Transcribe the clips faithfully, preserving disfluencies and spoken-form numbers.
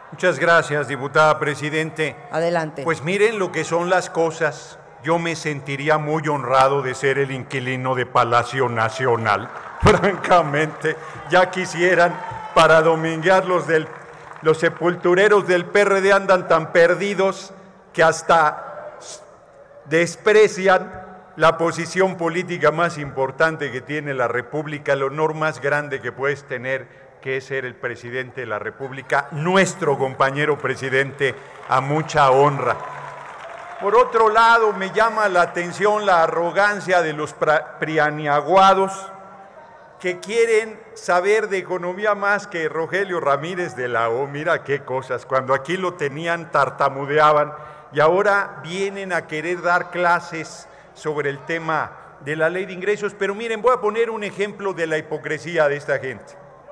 Muchas gracias, diputada presidente. Adelante. Pues miren lo que son las cosas. Yo me sentiría muy honrado de ser el inquilino de Palacio Nacional. Francamente, ya quisieran para dominguear los, del, los sepultureros del P R D andan tan perdidos que hasta desprecian la posición política más importante que tiene la República, el honor más grande que puedes tener, que es ser el presidente de la República, nuestro compañero presidente, a mucha honra. Por otro lado, me llama la atención la arrogancia de los prianiaguados que quieren saber de economía más que Rogelio Ramírez de la O. Mira qué cosas, cuando aquí lo tenían tartamudeaban y ahora vienen a querer dar clases sobre el tema de la ley de ingresos. Pero miren, voy a poner un ejemplo de la hipocresía de esta gente.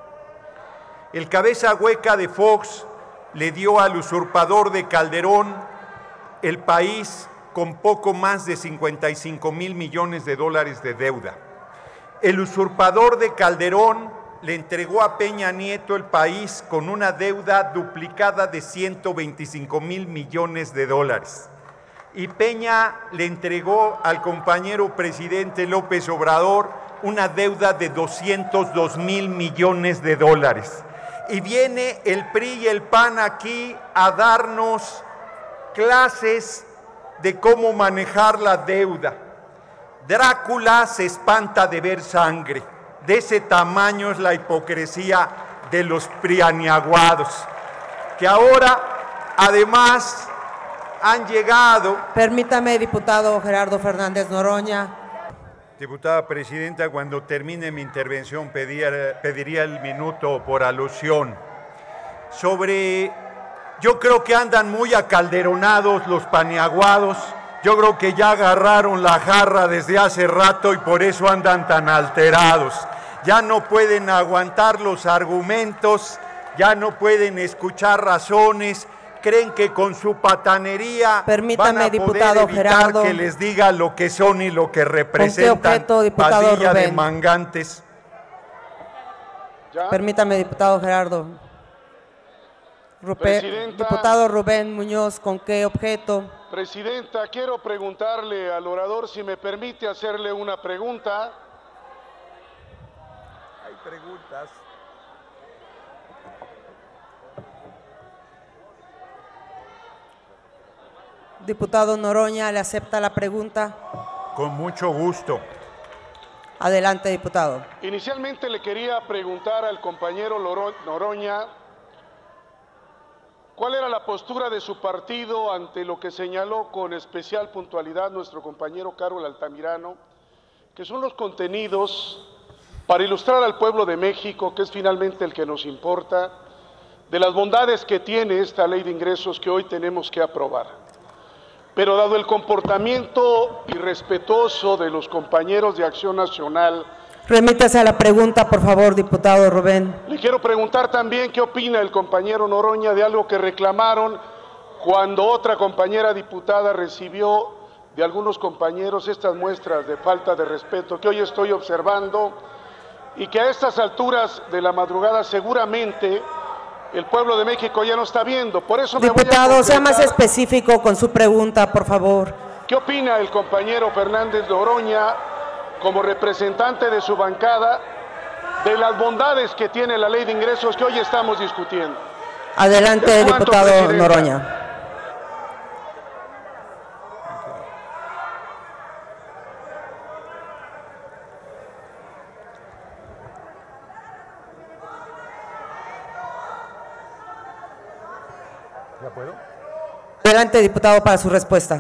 El cabeza hueca de Fox le dio al usurpador de Calderón el país con poco más de cincuenta y cinco mil millones de dólares de deuda. El usurpador de Calderón le entregó a Peña Nieto el país con una deuda duplicada de ciento veinticinco mil millones de dólares. Y Peña le entregó al compañero presidente López Obrador una deuda de doscientos dos mil millones de dólares. Y viene el P R I y el P A N aquí a darnos clases de cómo manejar la deuda. Drácula se espanta de ver sangre. De ese tamaño es la hipocresía de los prianiaguados, que ahora, además, han llegado... Permítame, diputado Gerardo Fernández Noroña. Diputada presidenta, cuando termine mi intervención pediría, pediría el minuto por alusión. Sobre, yo creo que andan muy acalderonados los paniaguados, yo creo que ya agarraron la jarra desde hace rato y por eso andan tan alterados. Ya no pueden aguantar los argumentos, ya no pueden escuchar razones, creen que con su patanería Permítame, van a diputado poder evitar Gerardo, que les diga lo que son y lo que representan. ¿Con qué objeto, diputado Padilla Rubén? de mangantes. ¿Ya? Permítame, diputado Gerardo. Rupe, diputado Rubén Muñoz, ¿con qué objeto? Presidenta, quiero preguntarle al orador si me permite hacerle una pregunta. Hay preguntas. Diputado Noroña, ¿le acepta la pregunta? Con mucho gusto. Adelante, diputado. Inicialmente le quería preguntar al compañero Noroña cuál era la postura de su partido ante lo que señaló con especial puntualidad nuestro compañero Carol Altamirano, que son los contenidos para ilustrar al pueblo de México, que es finalmente el que nos importa, de las bondades que tiene esta ley de ingresos que hoy tenemos que aprobar. Pero dado el comportamiento irrespetuoso de los compañeros de Acción Nacional... Remítase a la pregunta, por favor, diputado Rubén. Le quiero preguntar también qué opina el compañero Noroña de algo que reclamaron cuando otra compañera diputada recibió de algunos compañeros estas muestras de falta de respeto que hoy estoy observando y que a estas alturas de la madrugada seguramente el pueblo de México ya no está viendo. Por eso me Diputado, voy a sea más específico con su pregunta, por favor. ¿Qué opina el compañero Fernández Noroña, como representante de su bancada, de las bondades que tiene la ley de ingresos que hoy estamos discutiendo? Adelante, diputado presidenta. Noroña. ¿Ya puedo? Adelante, diputado, para su respuesta.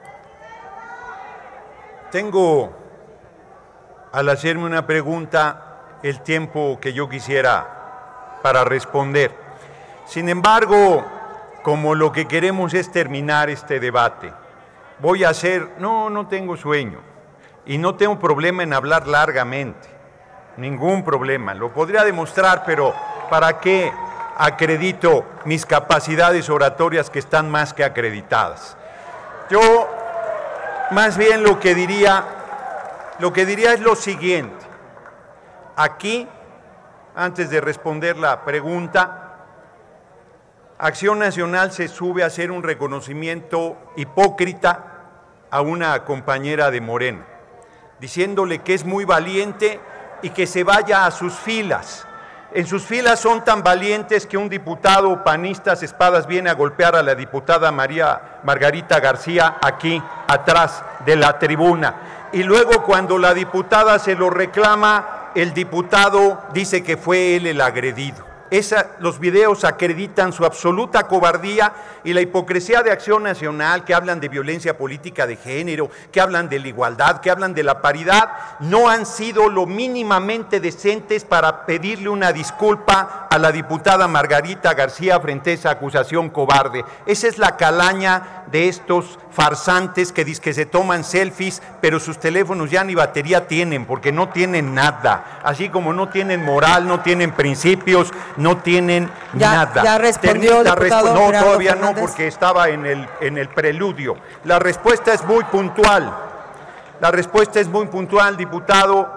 Tengo, al hacerme una pregunta, el tiempo que yo quisiera para responder. Sin embargo, como lo que queremos es terminar este debate, voy a hacer, no, no tengo sueño y no tengo problema en hablar largamente, ningún problema, lo podría demostrar, pero ¿para qué acredito mis capacidades oratorias que están más que acreditadas? Yo más bien lo que diría, lo que diría es lo siguiente. Aquí, antes de responder la pregunta, Acción Nacional se sube a hacer un reconocimiento hipócrita a una compañera de Morena, diciéndole que es muy valiente y que se vaya a sus filas. En sus filas son tan valientes que un diputado panista a espadas viene a golpear a la diputada María Margarita García aquí atrás de la tribuna. Y luego cuando la diputada se lo reclama, el diputado dice que fue él el agredido. Esa, los videos acreditan su absoluta cobardía y la hipocresía de Acción Nacional, que hablan de violencia política de género, que hablan de la igualdad, que hablan de la paridad, no han sido lo mínimamente decentes para pedirle una disculpa a la diputada Margarita García frente a esa acusación cobarde. Esa es la calaña de estos farsantes que dicen que se toman selfies, pero sus teléfonos ya ni batería tienen, porque no tienen nada. Así como no tienen moral, no tienen principios, no tienen ya, nada. Ya respondió, Termina, diputado resp No, Gerardo todavía Fernández. no, porque estaba en el, en el preludio. La respuesta es muy puntual. La respuesta es muy puntual, diputado.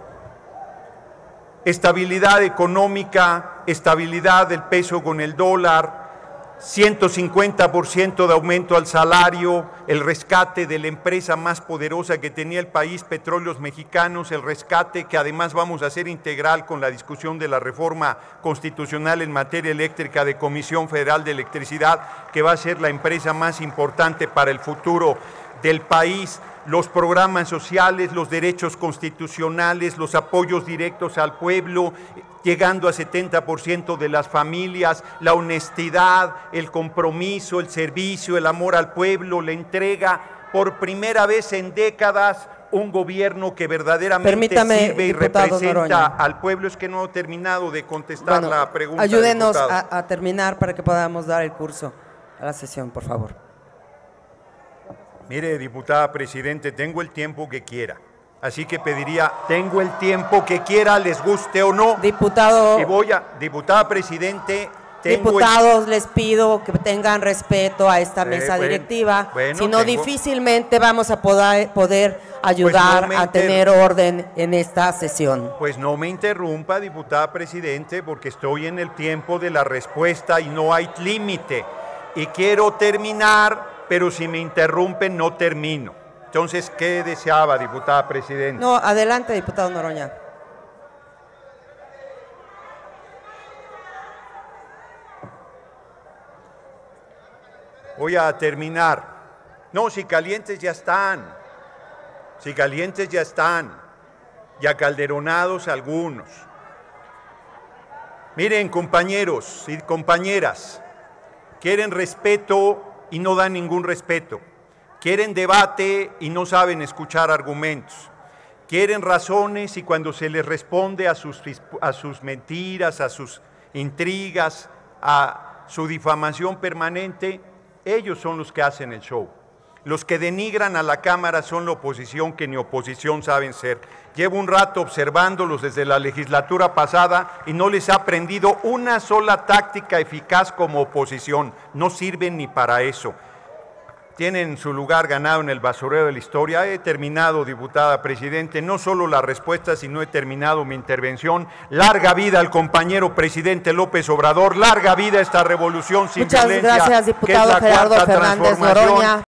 Estabilidad económica, estabilidad del peso con el dólar, ciento cincuenta por ciento de aumento al salario, el rescate de la empresa más poderosa que tenía el país, Petróleos Mexicanos, el rescate que además vamos a hacer integral con la discusión de la reforma constitucional en materia eléctrica de Comisión Federal de Electricidad, que va a ser la empresa más importante para el futuro del país, los programas sociales, los derechos constitucionales, los apoyos directos al pueblo, llegando a setenta por ciento de las familias, la honestidad, el compromiso, el servicio, el amor al pueblo, la entrega, por primera vez en décadas, un gobierno que verdaderamente Permítame, sirve y diputado representa Noroña. al pueblo. Es que no he terminado de contestar Bueno, la pregunta. ayúdenos diputado. a, a terminar para que podamos dar el curso a la sesión, por favor. Mire, diputada presidente, tengo el tiempo que quiera. Así que pediría, tengo el tiempo que quiera, les guste o no. Diputado, Y voy a, diputada presidente, tengo diputados, el, les pido que tengan respeto a esta Eh, mesa bueno, directiva, bueno, si no tengo- difícilmente vamos a poder, poder ayudar no me a inter- tener orden en esta sesión. Pues no me interrumpa, diputada presidente, porque estoy en el tiempo de la respuesta y no hay límite. Y quiero terminar, pero si me interrumpen no termino. Entonces, ¿qué deseaba, diputada presidente? No, adelante, diputado Noroña. Voy a terminar. No, si calientes ya están. Si calientes ya están. Y acalderonados algunos. Miren, compañeros y compañeras, quieren respeto y no dan ningún respeto. Quieren debate y no saben escuchar argumentos. Quieren razones y cuando se les responde a sus, a sus mentiras, a sus intrigas, a su difamación permanente, ellos son los que hacen el show. Los que denigran a la Cámara son la oposición, que ni oposición saben ser. Llevo un rato observándolos desde la legislatura pasada y no les ha aprendido una sola táctica eficaz como oposición. No sirven ni para eso. Tienen su lugar ganado en el basurero de la historia. He terminado, diputada presidente, no solo la respuesta, sino he terminado mi intervención. Larga vida al compañero presidente López Obrador, larga vida a esta revolución sin Muchas violencia, gracias, que es diputado la Gerardo cuarta Fernández transformación. Noroña.